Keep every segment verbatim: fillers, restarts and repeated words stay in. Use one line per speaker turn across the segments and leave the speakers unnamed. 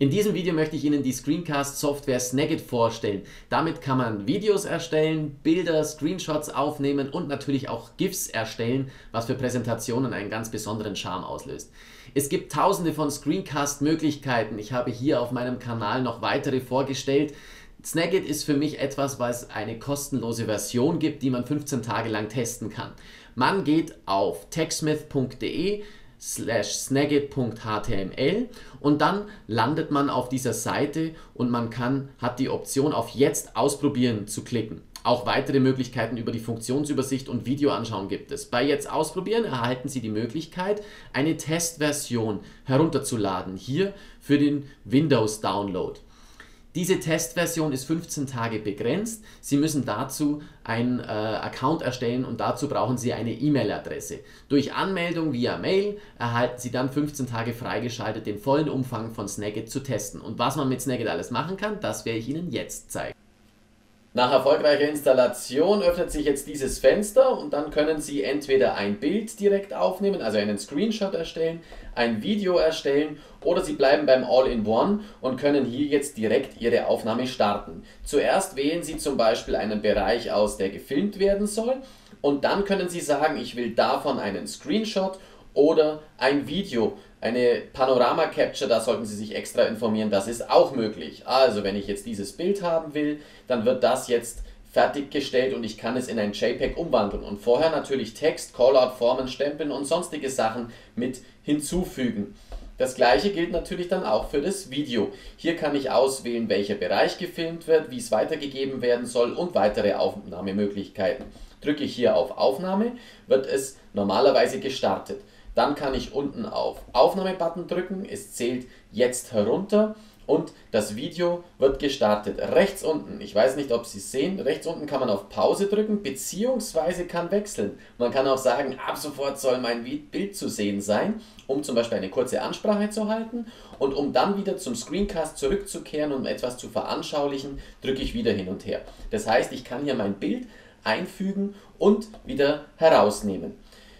In diesem Video möchte ich Ihnen die Screencast-Software Snagit vorstellen. Damit kann man Videos erstellen, Bilder, Screenshots aufnehmen und natürlich auch GIFs erstellen, was für Präsentationen einen ganz besonderen Charme auslöst. Es gibt tausende von Screencast-Möglichkeiten. Ich habe hier auf meinem Kanal noch weitere vorgestellt. Snagit ist für mich etwas, was eine kostenlose Version gibt, die man fünfzehn Tage lang testen kann. Man geht auf techsmith punkt de slash snagit punkt html und dann landet man auf dieser Seite und man kann, hat die Option auf Jetzt ausprobieren zu klicken. Auch weitere Möglichkeiten über die Funktionsübersicht und Video anschauen gibt es. Bei Jetzt ausprobieren erhalten Sie die Möglichkeit, eine Testversion herunterzuladen, hier für den Windows Download. Diese Testversion ist fünfzehn Tage begrenzt. Sie müssen dazu einen äh, Account erstellen und dazu brauchen Sie eine E-Mail-Adresse. Durch Anmeldung via Mail erhalten Sie dann fünfzehn Tage freigeschaltet, den vollen Umfang von Snagit zu testen. Und was man mit Snagit alles machen kann, das werde ich Ihnen jetzt zeigen. Nach erfolgreicher Installation öffnet sich jetzt dieses Fenster und dann können Sie entweder ein Bild direkt aufnehmen, also einen Screenshot erstellen, ein Video erstellen oder Sie bleiben beim All-in-One und können hier jetzt direkt Ihre Aufnahme starten. Zuerst wählen Sie zum Beispiel einen Bereich aus, der gefilmt werden soll und dann können Sie sagen, ich will davon einen Screenshot oder ein Video. Eine Panorama-Capture, da sollten Sie sich extra informieren, das ist auch möglich. Also wenn ich jetzt dieses Bild haben will, dann wird das jetzt fertiggestellt und ich kann es in ein JPEG umwandeln und vorher natürlich Text, Callout, Formen, Stempeln und sonstige Sachen mit hinzufügen. Das gleiche gilt natürlich dann auch für das Video. Hier kann ich auswählen, welcher Bereich gefilmt wird, wie es weitergegeben werden soll und weitere Aufnahmemöglichkeiten. Drücke ich hier auf Aufnahme, wird es normalerweise gestartet. Dann kann ich unten auf Aufnahme-Button drücken, es zählt jetzt herunter und das Video wird gestartet. Rechts unten, ich weiß nicht, ob Sie es sehen, rechts unten kann man auf Pause drücken, beziehungsweise kann wechseln. Man kann auch sagen, ab sofort soll mein Bild zu sehen sein, um zum Beispiel eine kurze Ansprache zu halten und um dann wieder zum Screencast zurückzukehren und um etwas zu veranschaulichen, drücke ich wieder hin und her. Das heißt, ich kann hier mein Bild einfügen und wieder herausnehmen.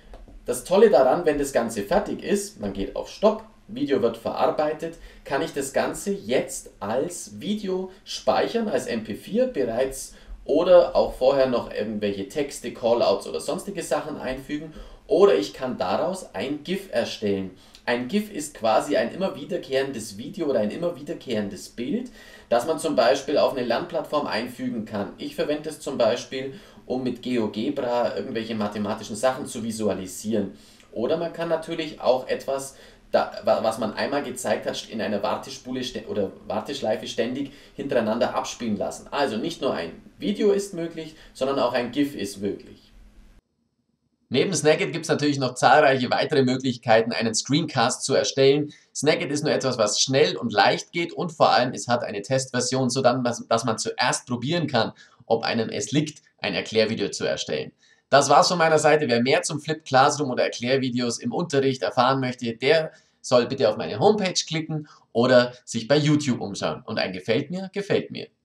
Das Tolle daran, wenn das Ganze fertig ist, man geht auf Stopp, Video wird verarbeitet, kann ich das Ganze jetzt als Video speichern, als M P vier bereits oder auch vorher noch irgendwelche Texte, Callouts oder sonstige Sachen einfügen oder ich kann daraus ein GIF erstellen. Ein GIF ist quasi ein immer wiederkehrendes Video oder ein immer wiederkehrendes Bild, das man zum Beispiel auf eine Lernplattform einfügen kann. Ich verwende es zum Beispiel, um mit GeoGebra irgendwelche mathematischen Sachen zu visualisieren. Oder man kann natürlich auch etwas, was man einmal gezeigt hat, in einer Wartespule oder Warteschleife ständig hintereinander abspielen lassen. Also nicht nur ein Video ist möglich, sondern auch ein GIF ist möglich. Neben Snagit gibt es natürlich noch zahlreiche weitere Möglichkeiten, einen Screencast zu erstellen. Snagit ist nur etwas, was schnell und leicht geht und vor allem es hat eine Testversion, sodass dass man zuerst probieren kann, ob einem es liegt, ein Erklärvideo zu erstellen. Das war's von meiner Seite. Wer mehr zum Flipped Classroom oder Erklärvideos im Unterricht erfahren möchte, der soll bitte auf meine Homepage klicken oder sich bei YouTube umschauen. Und ein Gefällt mir, gefällt mir.